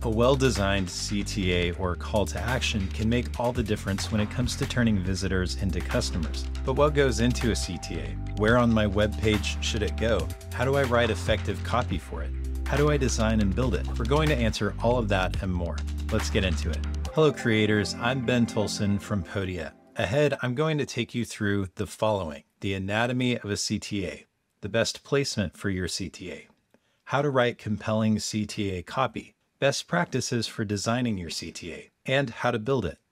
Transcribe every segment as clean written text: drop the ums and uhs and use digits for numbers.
A well-designed CTA or call to action can make all the difference when it comes to turning visitors into customers. But what goes into a CTA? Where on my web page should it go? How do I write effective copy for it? How do I design and build it? We're going to answer all of that and more. Let's get into it. Hello creators, I'm Ben Tolson from Podia. Ahead, I'm going to take you through the following: the anatomy of a CTA, the best placement for your CTA, how to write compelling CTA copy, best practices for designing your CTA, and how to build it.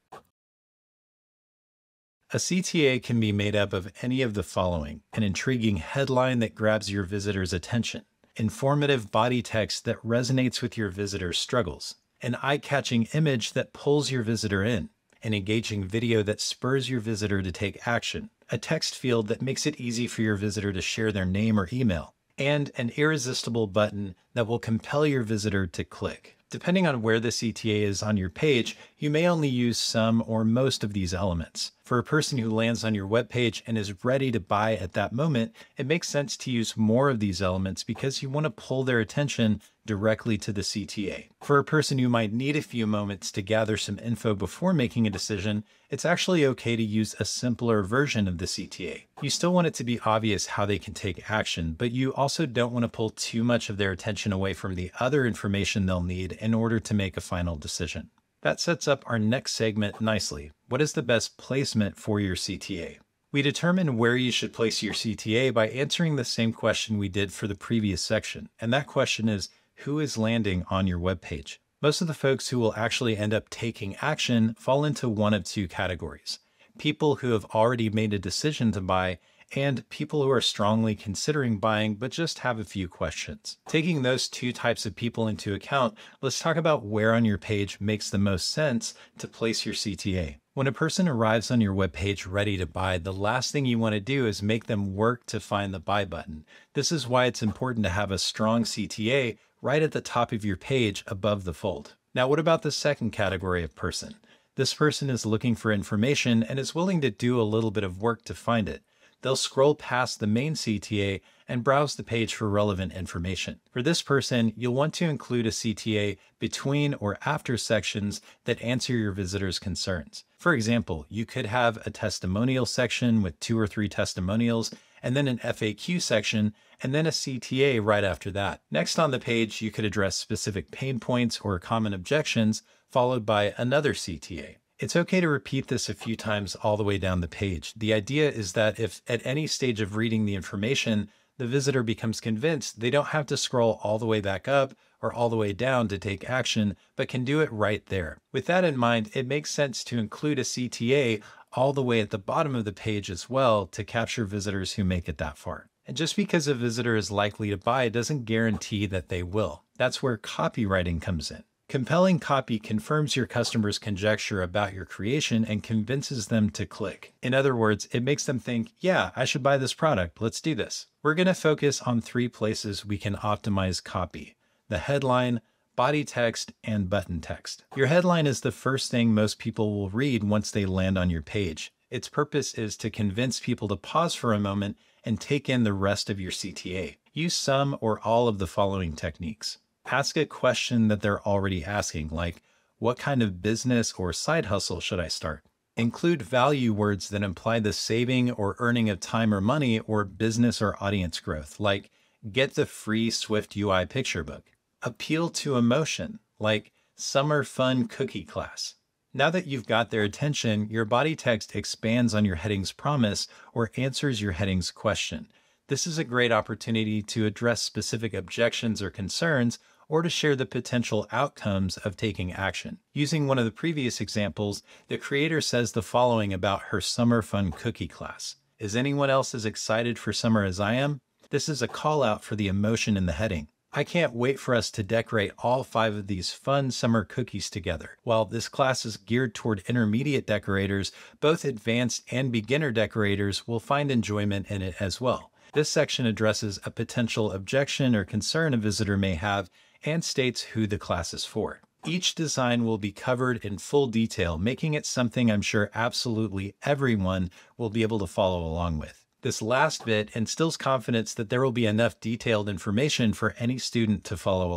A CTA can be made up of any of the following: an intriguing headline that grabs your visitor's attention, informative body text that resonates with your visitor's struggles, an eye-catching image that pulls your visitor in, an engaging video that spurs your visitor to take action, a text field that makes it easy for your visitor to share their name or email, and an irresistible button that will compel your visitor to click. Depending on where the CTA is on your page, you may only use some or most of these elements. For a person who lands on your web page and is ready to buy at that moment, it makes sense to use more of these elements because you want to pull their attention directly to the CTA. For a person who might need a few moments to gather some info before making a decision, it's actually okay to use a simpler version of the CTA. You still want it to be obvious how they can take action, but you also don't want to pull too much of their attention away from the other information they'll need in order to make a final decision. That sets up our next segment nicely. What is the best placement for your CTA? We determine where you should place your CTA by answering the same question we did for the previous section, and that question is, who is landing on your web page? Most of the folks who will actually end up taking action fall into one of two categories: people who have already made a decision to buy, and people who are strongly considering buying but just have a few questions. Taking those two types of people into account, let's talk about where on your page makes the most sense to place your CTA. When a person arrives on your web page ready to buy, the last thing you want to do is make them work to find the buy button. This is why it's important to have a strong CTA right at the top of your page above the fold. Now, what about the second category of person? This person is looking for information and is willing to do a little bit of work to find it. They'll scroll past the main CTA and browse the page for relevant information. For this person, you'll want to include a CTA between or after sections that answer your visitor's concerns. For example, you could have a testimonial section with 2 or 3 testimonials, and then an FAQ section, and then a CTA right after that. Next on the page, you could address specific pain points or common objections, followed by another CTA. It's okay to repeat this a few times all the way down the page. The idea is that if at any stage of reading the information, the visitor becomes convinced, they don't have to scroll all the way back up or all the way down to take action, but can do it right there. With that in mind, it makes sense to include a CTA all the way at the bottom of the page as well to capture visitors who make it that far. And just because a visitor is likely to buy doesn't guarantee that they will. That's where copywriting comes in. Compelling copy confirms your customer's conjecture about your creation and convinces them to click. In other words, it makes them think, yeah, I should buy this product. Let's do this. We're going to focus on 3 places we can optimize copy: the headline, body text, and button text. Your headline is the first thing most people will read once they land on your page. Its purpose is to convince people to pause for a moment and take in the rest of your CTA. Use some or all of the following techniques. Ask a question that they're already asking, like, what kind of business or side hustle should I start? Include value words that imply the saving or earning of time or money or business or audience growth, like, get the free Swift UI picture book. Appeal to emotion, like, summer fun cookie class. Now that you've got their attention, your body text expands on your heading's promise or answers your heading's question. This is a great opportunity to address specific objections or concerns, or to share the potential outcomes of taking action. Using one of the previous examples, the creator says the following about her summer fun cookie class: is anyone else as excited for summer as I am? This is a call out for the emotion in the heading. I can't wait for us to decorate all 5 of these fun summer cookies together. While this class is geared toward intermediate decorators, both advanced and beginner decorators will find enjoyment in it as well. This section addresses a potential objection or concern a visitor may have and states who the class is for. Each design will be covered in full detail, making it something I'm sure absolutely everyone will be able to follow along with. This last bit instills confidence that there will be enough detailed information for any student to follow along.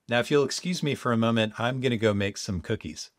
Now, if you'll excuse me for a moment, I'm going to go make some cookies.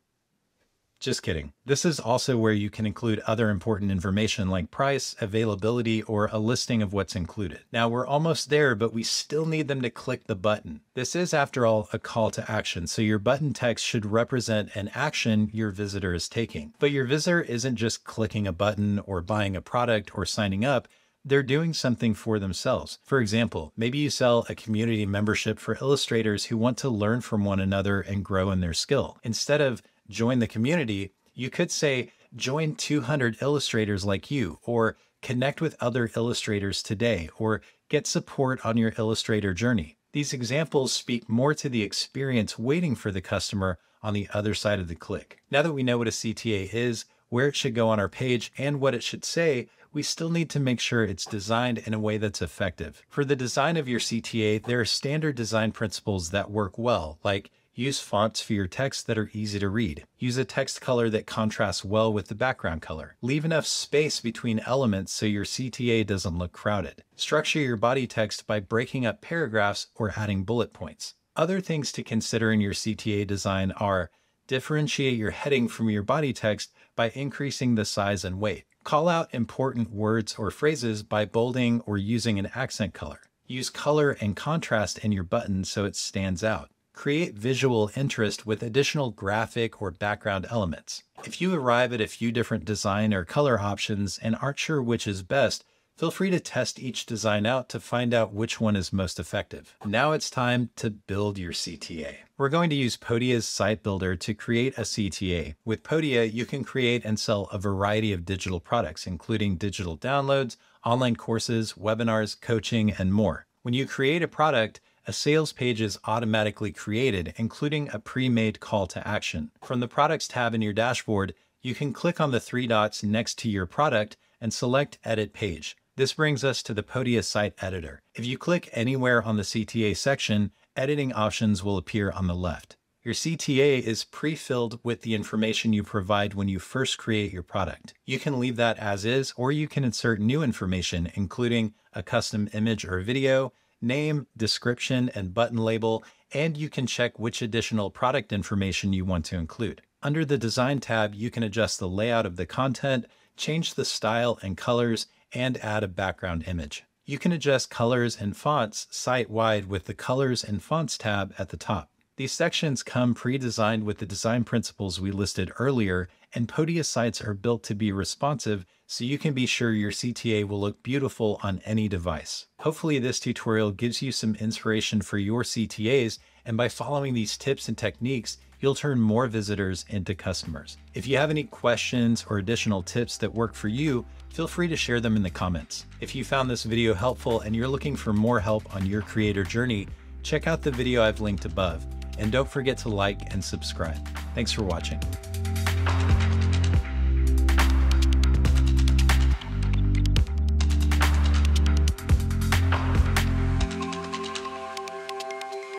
Just kidding. This is also where you can include other important information like price, availability, or a listing of what's included. Now we're almost there, but we still need them to click the button. This is, after all, a call to action, so your button text should represent an action your visitor is taking. But your visitor isn't just clicking a button or buying a product or signing up. They're doing something for themselves. For example, maybe you sell a community membership for illustrators who want to learn from one another and grow in their skill. Instead of join the community, you could say, join 200 illustrators like you, or connect with other illustrators today, or get support on your illustrator journey. These examples speak more to the experience waiting for the customer on the other side of the click. Now that we know what a CTA is, where it should go on our page, and what it should say, we still need to make sure it's designed in a way that's effective. For the design of your CTA, there are standard design principles that work well, like use fonts for your text that are easy to read. Use a text color that contrasts well with the background color. Leave enough space between elements so your CTA doesn't look crowded. Structure your body text by breaking up paragraphs or adding bullet points. Other things to consider in your CTA design are differentiate your heading from your body text by increasing the size and weight. Call out important words or phrases by bolding or using an accent color. Use color and contrast in your button so it stands out. Create visual interest with additional graphic or background elements. If you arrive at a few different design or color options and aren't sure which is best, feel free to test each design out to find out which one is most effective. Now it's time to build your CTA. We're going to use Podia's site builder to create a CTA. With Podia, you can create and sell a variety of digital products, including digital downloads, online courses, webinars, coaching, and more. When you create a product, a sales page is automatically created, including a pre-made call to action. From the Products tab in your dashboard, you can click on the three dots next to your product and select Edit Page. This brings us to the Podia site editor. If you click anywhere on the CTA section, editing options will appear on the left. Your CTA is pre-filled with the information you provide when you first create your product. You can leave that as is, or you can insert new information, including a custom image or video, name, description, and button label, and you can check which additional product information you want to include. Under the Design tab, you can adjust the layout of the content, change the style and colors, and add a background image. You can adjust colors and fonts site-wide with the Colors and Fonts tab at the top. These sections come pre-designed with the design principles we listed earlier, and Podia sites are built to be responsive so you can be sure your CTA will look beautiful on any device. Hopefully this tutorial gives you some inspiration for your CTAs, and by following these tips and techniques, you'll turn more visitors into customers. If you have any questions or additional tips that work for you, feel free to share them in the comments. If you found this video helpful and you're looking for more help on your creator journey, check out the video I've linked above. And don't forget to like and subscribe. Thanks for watching.